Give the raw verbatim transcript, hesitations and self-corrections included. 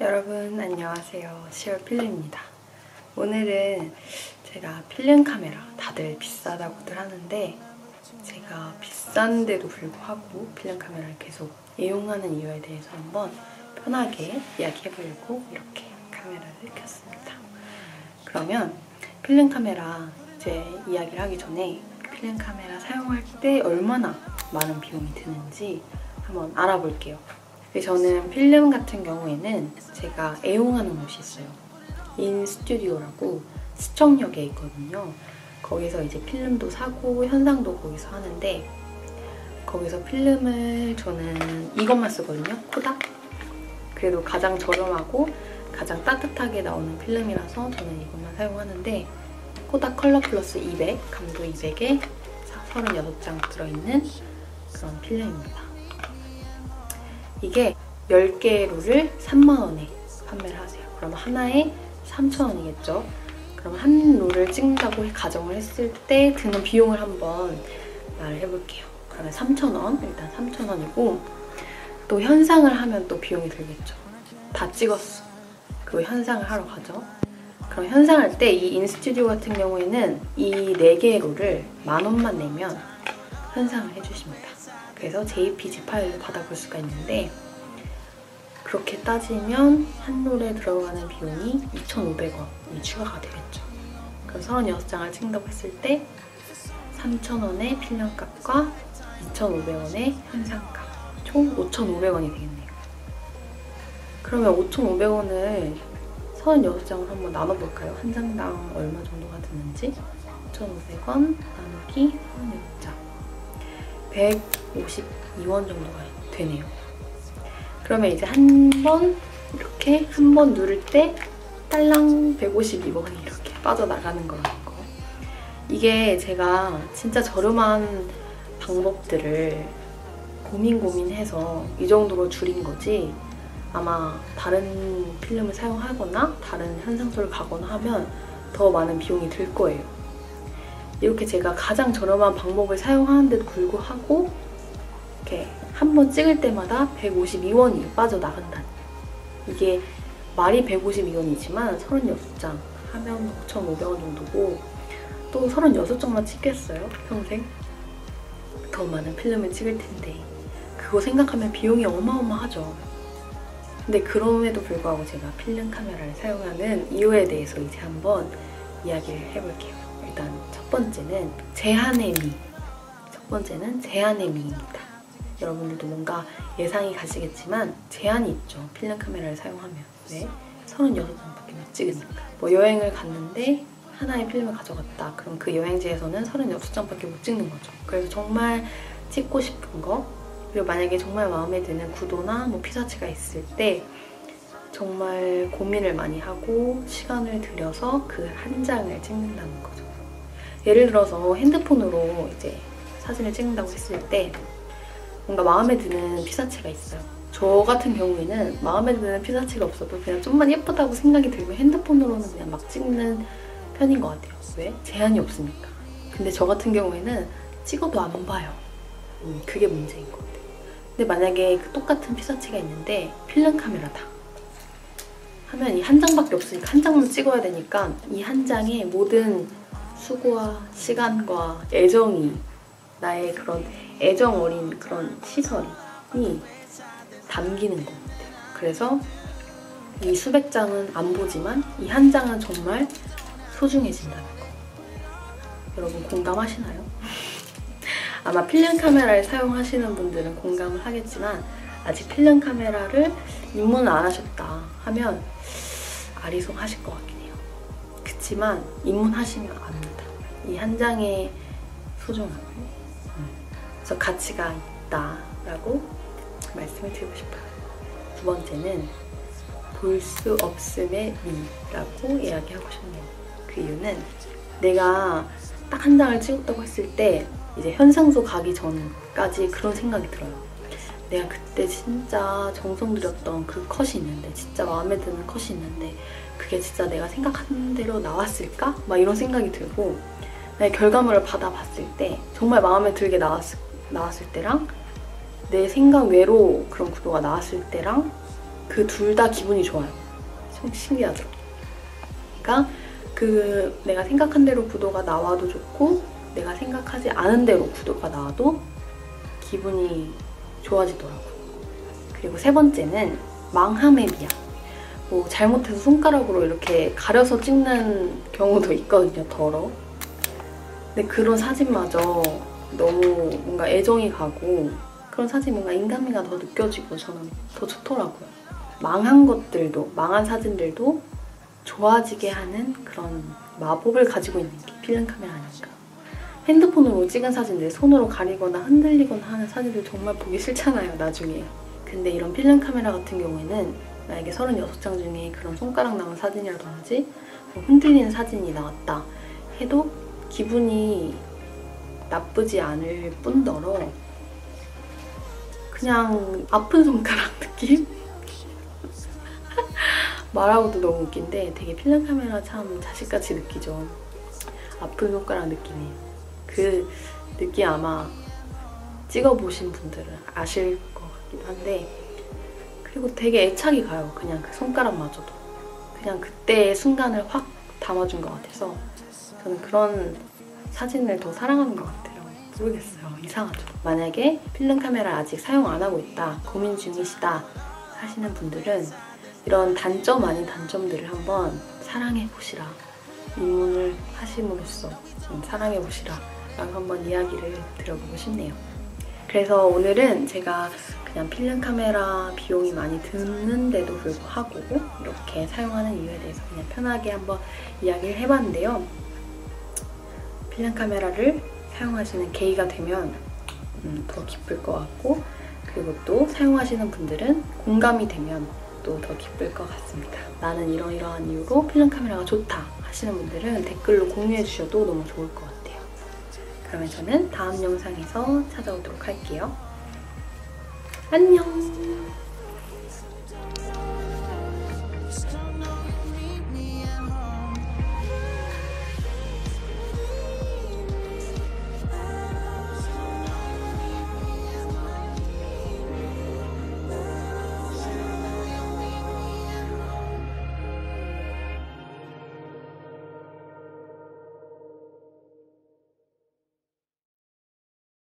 여러분 안녕하세요. 시월 필름입니다. 오늘은 제가 필름 카메라 다들 비싸다고들 하는데 제가 비싼데도 불구하고 필름 카메라를 계속 애용하는 이유에 대해서 한번 편하게 이야기해보려고 이렇게 카메라를 켰습니다. 그러면 필름 카메라 이제 이야기를 하기 전에 필름 카메라 사용할 때 얼마나 많은 비용이 드는지 한번 알아볼게요. 저는 필름 같은 경우에는 제가 애용하는 곳이 있어요. 인스튜디오라고 수청역에 있거든요. 거기서 이제 필름도 사고 현상도 거기서 하는데 거기서 필름을 저는 이것만 쓰거든요. 코닥. 그래도 가장 저렴하고 가장 따뜻하게 나오는 필름이라서 저는 이것만 사용하는데 코닥 컬러 플러스 이백, 감도 이백에 서른여섯 장 들어있는 그런 필름입니다. 이게 열 개 롤을 삼만 원에 판매를 하세요. 그럼 하나에 삼천 원이겠죠? 그럼 한 롤을 찍는다고 가정을 했을 때 드는 비용을 한번 말을 해볼게요. 그러면 삼천 원, 일단 삼천 원이고 또 현상을 하면 또 비용이 들겠죠. 다 찍었어. 그리고 현상을 하러 가죠. 그럼 현상할 때 이 인스튜디오 같은 경우에는 이 네 개의 롤을 만 원만 내면 현상을 해주십니다. 그래서 제이피지 파일로 받아볼 수가 있는데 그렇게 따지면 한 롤에 들어가는 비용이 이천오백 원이 추가가 되겠죠. 그럼 서른여섯 장을 찍는다고 했을 때 삼천 원의 필름값과 이천오백 원의 현상값 총 오천오백 원이 되겠네요. 그러면 오천오백 원을 서른여섯 장을 한번 나눠볼까요? 한 장당 얼마 정도가 드는지 오천오백 원 나누기 서른여섯 장 백오십이 원 정도가 되네요. 그러면 이제 한 번 이렇게 한 번 누를 때 딸랑 백오십이 원이 이렇게 빠져나가는 거라는 거. 이게 제가 진짜 저렴한 방법들을 고민 고민해서 이 정도로 줄인 거지 아마 다른 필름을 사용하거나 다른 현상소를 가거나 하면 더 많은 비용이 들 거예요. 이렇게 제가 가장 저렴한 방법을 사용하는데도 불구하고 이렇게 한 번 찍을 때마다 백오십이 원이 빠져나간다니. 이게 말이 백오십이 원이지만 서른여섯 장 하면 오천오백 원 정도고 또 서른여섯 장만 찍겠어요? 평생? 더 많은 필름을 찍을 텐데 그거 생각하면 비용이 어마어마하죠. 근데 그럼에도 불구하고 제가 필름 카메라를 사용하는 이유에 대해서 이제 한번 이야기를 해볼게요. 일단 첫 번째는 제한의 미. 첫 번째는 제한의 미입니다. 여러분들도 뭔가 예상이 가시겠지만 제한이 있죠. 필름 카메라를 사용하면. 왜? 서른여섯 장밖에 못 찍으니까. 뭐 여행을 갔는데 하나의 필름을 가져갔다. 그럼 그 여행지에서는 서른여섯 장밖에 못 찍는 거죠. 그래서 정말 찍고 싶은 거 그리고 만약에 정말 마음에 드는 구도나 뭐 피사체가 있을 때 정말 고민을 많이 하고 시간을 들여서 그 한 장을 찍는다는 거죠. 예를 들어서 핸드폰으로 이제 사진을 찍는다고 했을 때 뭔가 마음에 드는 피사체가 있어요. 저 같은 경우에는 마음에 드는 피사체가 없어도 그냥 좀만 예쁘다고 생각이 들면 핸드폰으로는 그냥 막 찍는 편인 것 같아요. 왜? 제한이 없으니까. 근데 저 같은 경우에는 찍어도 안 봐요. 음, 그게 문제인 것 같아요. 근데 만약에 그 똑같은 피사체가 있는데 필름 카메라다 하면 이 한 장밖에 없으니까 한 장만 찍어야 되니까 이 한 장에 모든 수고와 시간과 애정이 나의 그런 애정 어린 그런 시선이 담기는 것 같아요. 그래서 이 수백 장은 안 보지만 이 한 장은 정말 소중해진다는 거. 여러분 공감하시나요? 아마 필름 카메라를 사용하시는 분들은 공감을 하겠지만 아직 필름 카메라를 입문을 안 하셨다 하면 아리송하실 것 같긴 해요. 그치만 입문하시면 압니다. 이 한 장의 소중함, 그래서 가치가 있다라고 말씀을 드리고 싶어요. 두 번째는 볼 수 없음의 미라고 이야기하고 싶네요. 그 이유는 내가 딱 한 장을 찍었다고 했을 때 이제 현상소 가기 전까지 그런 생각이 들어요. 내가 그때 진짜 정성 들였던 그 컷이 있는데 진짜 마음에 드는 컷이 있는데 그게 진짜 내가 생각한 대로 나왔을까? 막 이런 생각이 들고 내 결과물을 받아봤을 때 정말 마음에 들게 나왔을, 나왔을 때랑 내 생각 외로 그런 구도가 나왔을 때랑 그 둘 다 기분이 좋아요. 참 신기하죠? 그러니까 그 내가 생각한 대로 구도가 나와도 좋고 내가 생각하지 않은 대로 구도가 나와도 기분이 좋아지더라고요. 그리고 세 번째는 망함의 미학. 뭐 잘못해서 손가락으로 이렇게 가려서 찍는 경우도 있거든요, 덜어. 근데 그런 사진마저 너무 뭔가 애정이 가고 그런 사진 뭔가 인간미가 더 느껴지고 저는 더 좋더라고요. 망한 것들도, 망한 사진들도 좋아지게 하는 그런 마법을 가지고 있는 게 필름 카메라 아닐까. 핸드폰으로 찍은 사진들 손으로 가리거나 흔들리거나 하는 사진들 정말 보기 싫잖아요, 나중에. 근데 이런 필름 카메라 같은 경우에는 만약에 서른여섯 장 중에 그런 손가락 남은 사진이라든지 뭐 흔들리는 사진이 나왔다 해도 기분이 나쁘지 않을 뿐더러 그냥 아픈 손가락 느낌? 말하고도 너무 웃긴데 되게 필름 카메라 참 자식같이 느끼죠. 아픈 손가락 느낌이. 그 느낌 아마 찍어보신 분들은 아실 것 같기도 한데 그리고 되게 애착이 가요. 그냥 그 손가락마저도. 그냥 그때의 순간을 확 담아준 것 같아서 저는 그런 사진을 더 사랑하는 것 같아요. 모르겠어요. 이상하죠. 만약에 필름 카메라 아직 사용 안 하고 있다, 고민 중이시다 하시는 분들은 이런 단점 아닌 단점들을 한번 사랑해보시라. 입문을 하심으로써 사랑해보시라 라고 한번 이야기를 드려보고 싶네요. 그래서 오늘은 제가 그냥 필름 카메라 비용이 많이 드는데도 불구하고 이렇게 사용하는 이유에 대해서 그냥 편하게 한번 이야기를 해봤는데요. 필름 카메라를 사용하시는 계기가 되면 음, 더 기쁠 것 같고 그리고 또 사용하시는 분들은 공감이 되면 또 더 기쁠 것 같습니다. 나는 이러이러한 이유로 필름 카메라가 좋다 하시는 분들은 댓글로 공유해 주셔도 너무 좋을 것 같아요. 그러면 저는 다음 영상에서 찾아오도록 할게요. 안녕!